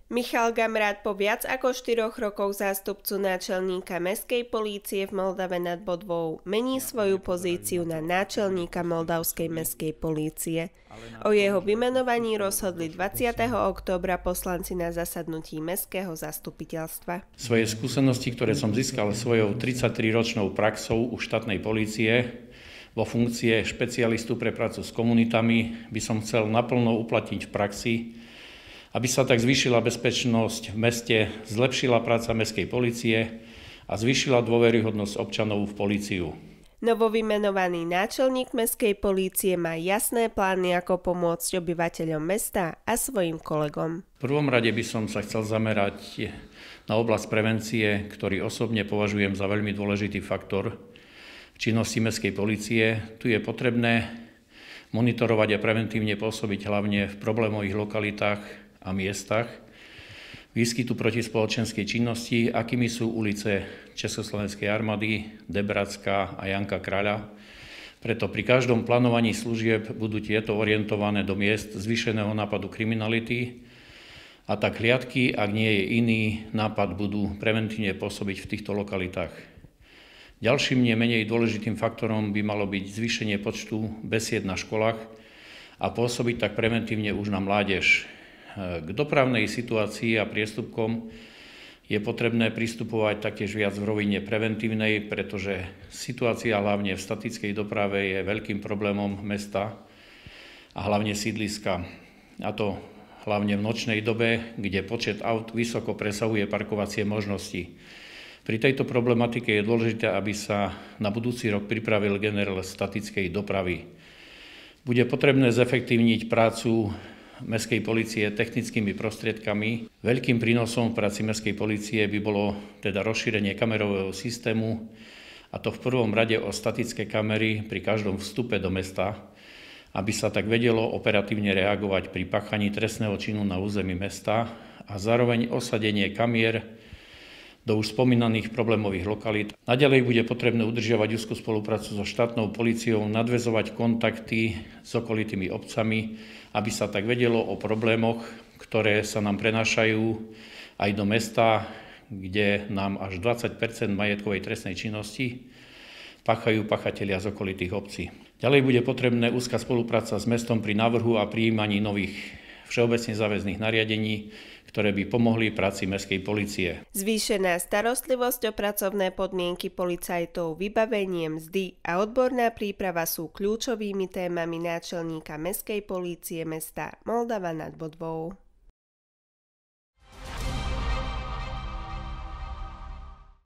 Michal Gamrát po viac ako 4 rokoch zástupcu náčelníka mestskej polície v Moldave nad Bodvou mení svoju pozíciu na náčelníka Moldavskej mestskej polície. O jeho vymenovaní rozhodli 20. októbra poslanci na zasadnutí mestského zastupiteľstva. Svoje skúsenosti, ktoré som získal svojou 33-ročnou praxou u štátnej polície vo funkcie špecialistu pre prácu s komunitami, by som chcel naplno uplatniť v praxi, aby sa tak zvýšila bezpečnosť v meste, zlepšila práca mestskej polície a zvýšila dôveryhodnosť občanov v políciu. Novovymenovaný náčelník mestskej polície má jasné plány, ako pomôcť obyvateľom mesta a svojim kolegom. V prvom rade by som sa chcel zamerať na oblasť prevencie, ktorý osobne považujem za veľmi dôležitý faktor v činnosti mestskej polície. Tu je potrebné monitorovať a preventívne pôsobiť hlavne v problémových lokalitách a miestach výskytu protispoločenskej činnosti, akými sú ulice Československej armády, Debradská a Janka Kráľa. Preto pri každom plánovaní služieb budú tieto orientované do miest zvýšeného nápadu kriminality a tak hliadky, ak nie je iný nápad, budú preventívne pôsobiť v týchto lokalitách. Ďalším nemenej dôležitým faktorom by malo byť zvýšenie počtu besied na školách a pôsobiť tak preventívne už na mládež. K dopravnej situácii a priestupkom je potrebné pristupovať taktiež viac v rovine preventívnej, pretože situácia hlavne v statickej doprave je veľkým problémom mesta a hlavne sídliska. A to hlavne v nočnej dobe, kde počet aut vysoko presahuje parkovacie možnosti. Pri tejto problematike je dôležité, aby sa na budúci rok pripravil generál statickej dopravy. Bude potrebné zefektívniť prácu mestskej polície technickými prostriedkami. Veľkým prínosom v práci mestskej polície by bolo teda rozšírenie kamerového systému, a to v prvom rade o statické kamery pri každom vstupe do mesta, aby sa tak vedelo operatívne reagovať pri páchaní trestného činu na území mesta a zároveň osadenie kamier do už spomínaných problémových lokalít. Naďalej bude potrebné udržiavať úzkú spoluprácu so štátnou políciou, nadväzovať kontakty s okolitými obcami, aby sa tak vedelo o problémoch, ktoré sa nám prenášajú aj do mesta, kde nám až 20% majetkovej trestnej činnosti páchajú pachatelia z okolitých obcí. Ďalej bude potrebné úzka spolupráca s mestom pri návrhu a prijímaní nových všeobecne záväzných nariadení, ktoré by pomohli práci mestskej polície. Zvýšená starostlivosť o pracovné podmienky policajtov, vybavenie mzdy a odborná príprava sú kľúčovými témami náčelníka mestskej polície mesta Moldava nad Bodvou.